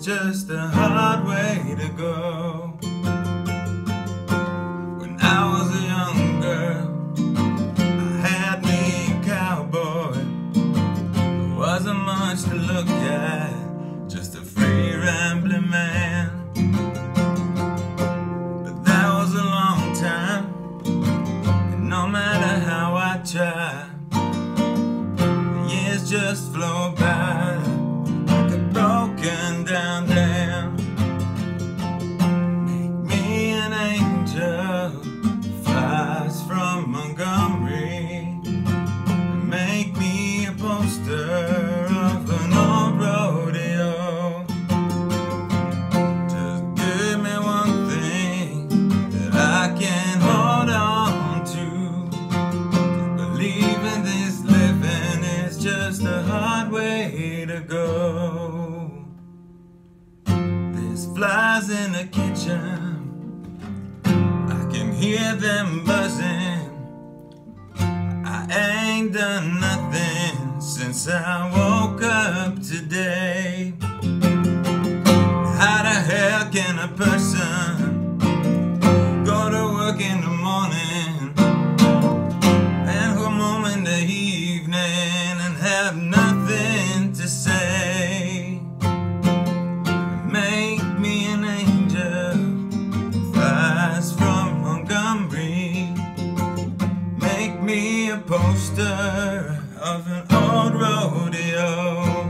just a hard way to go. When I was a young girl, I had me a cowboy. There wasn't much to look at, just a free rambling man. But that was a long time, and no matter how I try, the years just flow by like a broken down dam. Make me an angel, flies from Montgomery. Make me a poster of an old rodeo. Just give me one thing that I can hold on to. Believe in this living is just a hard way to go. There's flies in the kitchen, I can hear them buzzing. I ain't done nothing since I woke up today. How the hell can a person go to work in the morning and come home in the evening and have nothing to say? Make me an angel, flies from Montgomery. Make me a poster of an old rodeo.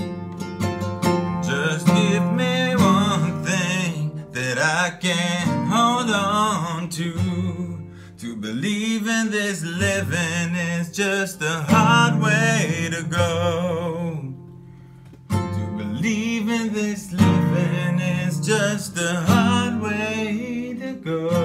Just give me one thing that I can hold on to. To believe in this living is just a hard way to go. To believe in this living is just a hard way to go.